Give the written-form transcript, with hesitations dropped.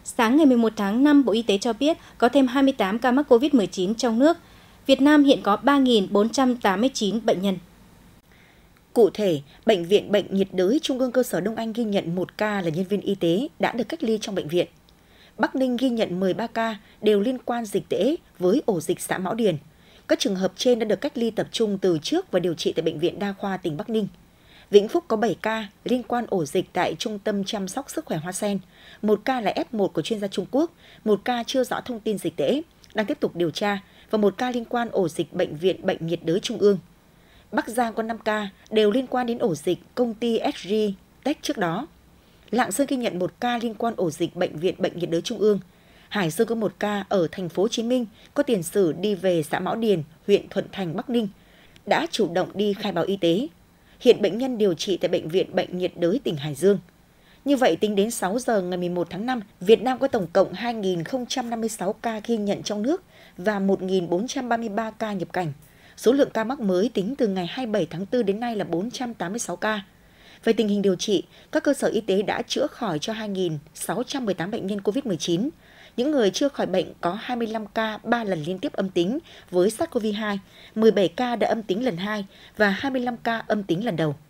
Sáng ngày 11 tháng 5, Bộ Y tế cho biết có thêm 28 ca mắc COVID-19 trong nước. Việt Nam hiện có 3.489 bệnh nhân. Cụ thể, Bệnh viện Bệnh nhiệt đới Trung ương cơ sở Đông Anh ghi nhận 1 ca là nhân viên y tế đã được cách ly trong bệnh viện. Bắc Ninh ghi nhận 13 ca đều liên quan dịch tễ với ổ dịch xã Mão Điền. Các trường hợp trên đã được cách ly tập trung từ trước và điều trị tại Bệnh viện Đa khoa tỉnh Bắc Ninh. Vĩnh Phúc có 7 ca liên quan ổ dịch tại Trung tâm chăm sóc sức khỏe Hoa Sen, 1 ca là F1 của chuyên gia Trung Quốc, 1 ca chưa rõ thông tin dịch tễ, đang tiếp tục điều tra và 1 ca liên quan ổ dịch Bệnh viện Bệnh nhiệt đới Trung ương. Bắc Giang có 5 ca đều liên quan đến ổ dịch công ty SG Tech trước đó. Lạng Sơn ghi nhận 1 ca liên quan ổ dịch Bệnh viện Bệnh nhiệt đới Trung ương. Hải Dương có 1 ca ở thành phố Hồ Chí Minh có tiền sử đi về xã Mão Điền, huyện Thuận Thành, Bắc Ninh, đã chủ động đi khai báo y tế. Hiện bệnh nhân điều trị tại Bệnh viện Bệnh nhiệt đới tỉnh Hải Dương. Như vậy, tính đến 6 giờ ngày 11 tháng 5, Việt Nam có tổng cộng 2.056 ca ghi nhận trong nước và 1.433 ca nhập cảnh. Số lượng ca mắc mới tính từ ngày 27 tháng 4 đến nay là 486 ca. Về tình hình điều trị, các cơ sở y tế đã chữa khỏi cho 2.618 bệnh nhân COVID-19. Những người chưa khỏi bệnh có 25 ca 3 lần liên tiếp âm tính với SARS-CoV-2, 17 ca đã âm tính lần 2 và 25 ca âm tính lần đầu.